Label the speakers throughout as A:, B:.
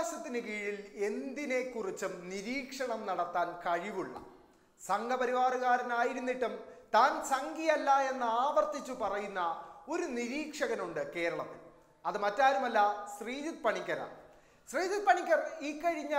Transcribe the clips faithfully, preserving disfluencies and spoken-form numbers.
A: ആകാശത്തിന് കീഴിൽ എന്തിനെക്കുറിച്ചും നിരീക്ഷണം നടത്താൻ കഴിവുള്ള സംഘപരിവാറുകാരനായിരുന്നിട്ടും താൻ സംഘിയല്ല എന്ന് ആവർത്തിച്ചു പറയുന്ന ഒരു നിരീക്ഷകനുണ്ട് കേരളത്തിൽ. അത് മറ്റാരുമല്ല, ശ്രീജിത്ത് പണിക്കരാണ്. ശ്രീജിത്ത് പണിക്കർ ഈ കഴിഞ്ഞ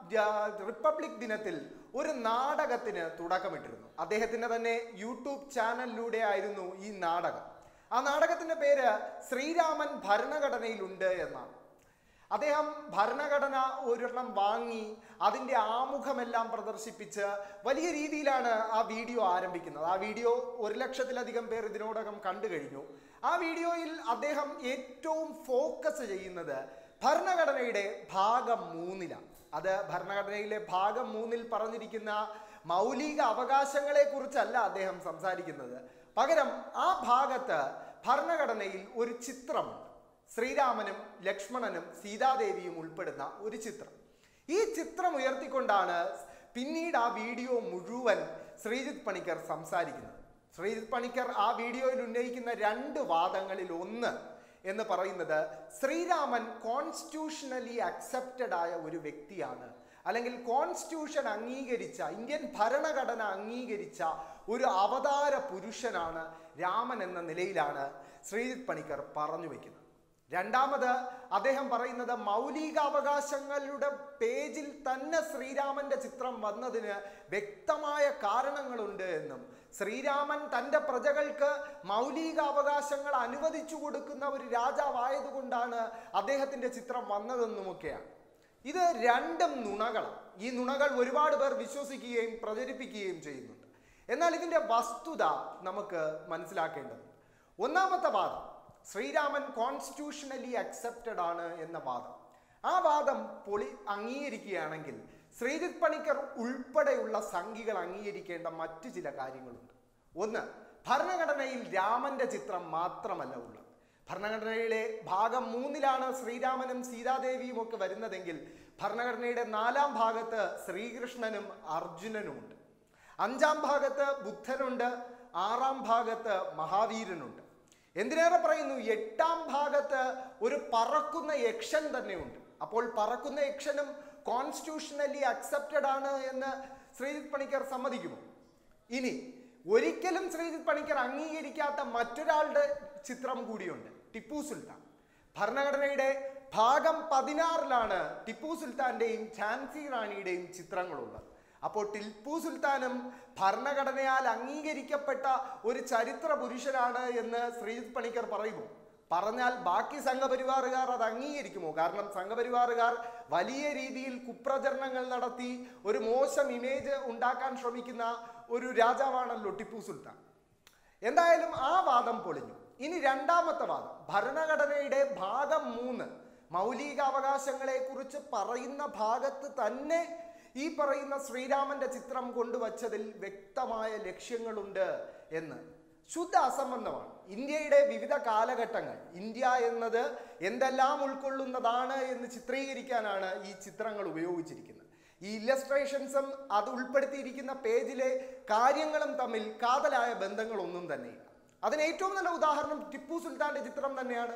A: റിപ്പബ്ലിക് ദിനത്തിൽ ഒരു നാടകത്തിന് തുടക്കമിട്ടിരുന്നു. അദ്ദേഹത്തിന്റെ തന്നെ യൂട്യൂബ് ചാനലിലൂടെ ആയിരുന്നു ഈ നാടകം. ആ നാടകത്തിന്റെ പേര് ശ്രീരാമൻ ഭരണഘടനയിലുണ്ട് എന്നാണ്. അദ്ദേഹം ഭരണഘടന ഒരെണ്ണം വാങ്ങി അതിൻ്റെ ആമുഖമെല്ലാം പ്രദർശിപ്പിച്ച് വലിയ രീതിയിലാണ് ആ വീഡിയോ ആരംഭിക്കുന്നത്. ആ വീഡിയോ ഒരു ലക്ഷത്തിലധികം പേർ ഇതിനോടകം കണ്ടു കഴിഞ്ഞു. ആ വീഡിയോയിൽ അദ്ദേഹം ഏറ്റവും ഫോക്കസ് ചെയ്യുന്നത് ഭരണഘടനയുടെ ഭാഗം മൂന്നിലാണ്. അത് ഭരണഘടനയിലെ ഭാഗം മൂന്നിൽ പറഞ്ഞിരിക്കുന്ന മൗലിക അവകാശങ്ങളെ കുറിച്ചല്ല അദ്ദേഹം സംസാരിക്കുന്നത്. പകരം ആ ഭാഗത്ത് ഭരണഘടനയിൽ ഒരു ചിത്രമുണ്ട്. ശ്രീരാമനും ലക്ഷ്മണനും സീതാദേവിയും ഉൾപ്പെടുന്ന ഒരു ചിത്രം. ഈ ചിത്രം ഉയർത്തിക്കൊണ്ടാണ് പിന്നീട് ആ വീഡിയോ മുഴുവൻ ശ്രീജിത്ത് പണിക്കർ സംസാരിക്കുന്നത്. ശ്രീജിത്ത് പണിക്കർ ആ വീഡിയോയിൽ ഉന്നയിക്കുന്ന രണ്ട് വാദങ്ങളിൽ ഒന്ന് എന്ന് പറയുന്നത് ശ്രീരാമൻ കോൺസ്റ്റിറ്റ്യൂഷണലി അക്സെപ്റ്റഡ് ആയ ഒരു വ്യക്തിയാണ്, അല്ലെങ്കിൽ കോൺസ്റ്റിറ്റ്യൂഷൻ അംഗീകരിച്ച, ഇന്ത്യൻ ഭരണഘടന അംഗീകരിച്ച ഒരു അവതാര പുരുഷനാണ് രാമൻ എന്ന നിലയിലാണ് ശ്രീജിത്ത് പണിക്കർ പറഞ്ഞു വയ്ക്കുന്നത്. രണ്ടാമത് അദ്ദേഹം പറയുന്നത് മൗലികാവകാശങ്ങളുടെ പേജിൽ തന്നെ ശ്രീരാമന്റെ ചിത്രം വന്നതിന് വ്യക്തമായ കാരണങ്ങളുണ്ട് എന്നും ശ്രീരാമൻ തൻ്റെ പ്രജകൾക്ക് മൗലികാവകാശങ്ങൾ അനുവദിച്ചു കൊടുക്കുന്ന ഒരു രാജാവായതുകൊണ്ടാണ് അദ്ദേഹത്തിന്റെ ചിത്രം വന്നതെന്നുമൊക്കെയാണ്. ഇത് രണ്ടും നുണകളാണ്. ഈ നുണകൾ ഒരുപാട് പേർ വിശ്വസിക്കുകയും പ്രചരിപ്പിക്കുകയും ചെയ്യുന്നുണ്ട്. എന്നാൽ ഇതിന്റെ വസ്തുത നമുക്ക് മനസ്സിലാക്കേണ്ടതുണ്ട്. ഒന്നാമത്തെ വാദം, ശ്രീരാമൻ കോൺസ്റ്റിറ്റ്യൂഷണലി അക്സെപ്റ്റഡ് ആണ് എന്ന വാദം. ആ വാദം പൊളി അംഗീകരിക്കുകയാണെങ്കിൽ ശ്രീജിത്ത് പണിക്കർ ഉൾപ്പെടെയുള്ള സംഘികൾ അംഗീകരിക്കേണ്ട മറ്റു ചില കാര്യങ്ങളുണ്ട്. ഒന്ന്, ഭരണഘടനയിൽ രാമന്റെ ചിത്രം മാത്രമല്ല ഉള്ളത്. ഭരണഘടനയിലെ ഭാഗം മൂന്നിലാണ് ശ്രീരാമനും സീതാദേവിയും ഒക്കെ വരുന്നതെങ്കിൽ ഭരണഘടനയുടെ നാലാം ഭാഗത്ത് ശ്രീകൃഷ്ണനും അർജുനനുമുണ്ട്. അഞ്ചാം ഭാഗത്ത് ബുദ്ധനുണ്ട്. ആറാം ഭാഗത്ത് മഹാവീരനുണ്ട്. എന്തിനേറെ പറയുന്നു, എട്ടാം ഭാഗത്ത് ഒരു പറക്കുന്ന യക്ഷൻ തന്നെയുണ്ട്. അപ്പോൾ പറക്കുന്ന യക്ഷനും കോൺസ്റ്റിറ്റ്യൂഷണലി അക്സെപ്റ്റഡ് ആണ് എന്ന് ശ്രീജിത്ത് പണിക്കർ സമ്മതിക്കുമോ? ഇനി ഒരിക്കലും ശ്രീജിത്ത് പണിക്കർ അംഗീകരിക്കാത്ത മറ്റൊരാളുടെ ചിത്രം കൂടിയുണ്ട്, ടിപ്പു സുൽത്താൻ. ഭരണഘടനയുടെ ഭാഗം പതിനാറിലാണ് ടിപ്പു സുൽത്താന്റെയും ഝാൻസി റാണിയുടെയും ചിത്രങ്ങളുള്ളത്. അപ്പോൾ ടിപ്പു സുൽത്താനും ഭരണഘടനയാൽ അംഗീകരിക്കപ്പെട്ട ഒരു ചരിത്ര പുരുഷനാണ് എന്ന് ശ്രീജിത്ത് പണിക്കർ പറയുമോ? പറഞ്ഞാൽ ബാക്കി സംഘപരിവാറുകാർ അത് അംഗീകരിക്കുമോ? കാരണം സംഘപരിവാറുകാർ വലിയ രീതിയിൽ കുപ്രചരണങ്ങൾ നടത്തി ഒരു മോശം ഇമേജ് ഉണ്ടാക്കാൻ ശ്രമിക്കുന്ന ഒരു രാജാവാണല്ലോ ടിപ്പു സുൽത്താൻ. എന്തായാലും ആ വാദം പൊളിഞ്ഞു. ഇനി രണ്ടാമത്തെ വാദം, ഭരണഘടനയുടെ ഭാഗം മൂന്ന് മൗലികാവകാശങ്ങളെ കുറിച്ച് പറയുന്ന ഭാഗത്ത് തന്നെ ഈ പറയുന്ന ശ്രീരാമന്റെ ചിത്രം കൊണ്ടുവച്ചതിൽ വ്യക്തമായ ലക്ഷ്യങ്ങളുണ്ട് എന്ന്. ശുദ്ധ അസംബന്ധമാണ്. ഇന്ത്യയുടെ വിവിധ കാലഘട്ടങ്ങൾ, ഇന്ത്യ എന്നത് എന്തെല്ലാം ഉൾക്കൊള്ളുന്നതാണ് എന്ന് ചിത്രീകരിക്കാനാണ് ഈ ചിത്രങ്ങൾ ഉപയോഗിച്ചിരിക്കുന്നത്. ഈ ഇല്ലസ്ട്രേഷൻസും അത് ഉൾപ്പെടുത്തിയിരിക്കുന്ന പേജിലെ കാര്യങ്ങളും തമ്മിൽ കാതലായ ബന്ധങ്ങളൊന്നും തന്നെയില്ല. അതിന് ഏറ്റവും നല്ല ഉദാഹരണം ടിപ്പു സുൽത്താന്റെ ചിത്രം തന്നെയാണ്.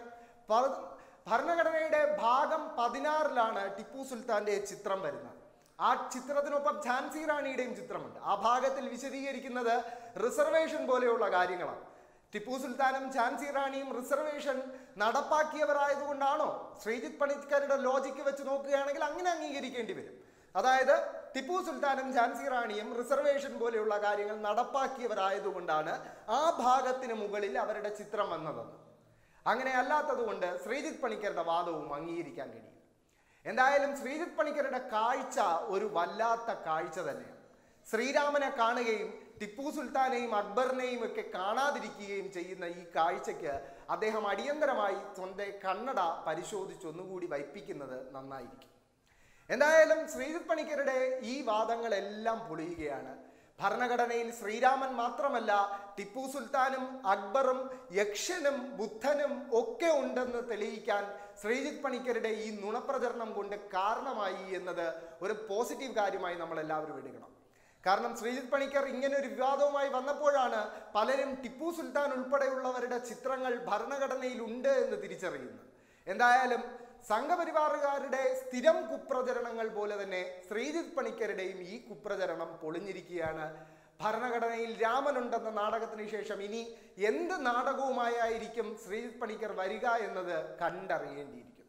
A: ഭരണഘടനയുടെ ഭാഗം പതിനാറിലാണ് ടിപ്പു സുൽത്താന്റെ ചിത്രം വരുന്നത്. ആ ചിത്രത്തിനൊപ്പം ഝാൻസി റാണിയുടെയും ചിത്രമുണ്ട്. ആ ഭാഗത്തിൽ വിശദീകരിക്കുന്നത് റിസർവേഷൻ പോലെയുള്ള കാര്യങ്ങളാണ്. ടിപ്പു സുൽത്താനും ഝാൻസി റാണിയും റിസർവേഷൻ നടപ്പാക്കിയവരായതുകൊണ്ടാണോ? ശ്രീജിത്ത് പണിക്കരുടെ ലോജിക്ക് വെച്ച് നോക്കുകയാണെങ്കിൽ അങ്ങനെ അംഗീകരിക്കേണ്ടി വരും. അതായത് ടിപ്പു സുൽത്താനും ഝാൻസി റാണിയും റിസർവേഷൻ പോലെയുള്ള കാര്യങ്ങൾ നടപ്പാക്കിയവരായതുകൊണ്ടാണ് ആ ഭാഗത്തിന് മുകളിൽ അവരുടെ ചിത്രം വന്നതെന്ന്. അങ്ങനെ അല്ലാത്തത് കൊണ്ട് ശ്രീജിത്ത് പണിക്കരുടെ വാദവും അംഗീകരിക്കാൻ കഴിയും. എന്തായാലും ശ്രീജിത്ത് പണിക്കരുടെ കാഴ്ച ഒരു വല്ലാത്ത കാഴ്ച തന്നെയാണ്. ശ്രീരാമനെ കാണുകയും ടിപ്പു സുൽത്താനെയും അക്ബറിനെയും ഒക്കെ കാണാതിരിക്കുകയും ചെയ്യുന്ന ഈ കാഴ്ചയ്ക്ക് അദ്ദേഹം അടിയന്തരമായി സ്വന്തം കണ്ണട പരിശോധിച്ച് ഒന്നുകൂടി വയ്പ്പിക്കുന്നത് നന്നായിരിക്കും. എന്തായാലും ശ്രീജിത്ത് പണിക്കരുടെ ഈ വാദങ്ങളെല്ലാം പൊളിയുകയാണ്. ഭരണഘടനയിൽ ശ്രീരാമൻ മാത്രമല്ല ടിപ്പു സുൽത്താനും അക്ബറും യക്ഷനും ബുദ്ധനും ഒക്കെ ഉണ്ടെന്ന് തെളിയിക്കാൻ ശ്രീജിത്ത് പണിക്കരുടെ ഈ നുണപ്രചരണം കൊണ്ട് കാരണമായി എന്നത് ഒരു പോസിറ്റീവ് കാര്യമായി നമ്മൾ എല്ലാവരും എടുക്കണം. കാരണം ശ്രീജിത്ത് പണിക്കർ ഇങ്ങനെ ഒരു വിവാദവുമായി വന്നപ്പോഴാണ് പലരും ടിപ്പു സുൽത്താൻ ഉൾപ്പെടെയുള്ളവരുടെ ചിത്രങ്ങൾ ഭരണഘടനയിൽ ഉണ്ട് എന്ന് തിരിച്ചറിയുന്നത്. എന്തായാലും സംഘപരിവാറുകാരുടെ സ്ഥിരം കുപ്രചരണങ്ങൾ പോലെ തന്നെ ശ്രീജിത്ത് പണിക്കരുടെയും ഈ കുപ്രചരണം പൊളിഞ്ഞിരിക്കുകയാണ്. ഭരണഘടനയിൽ രാമനുണ്ടെന്ന നാടകത്തിന് ശേഷം ഇനി എന്ത് നാടകവുമായിരിക്കും ശ്രീജിത്ത് പണിക്കർ വരിക എന്നത് കണ്ടറിയേണ്ടിയിരിക്കും.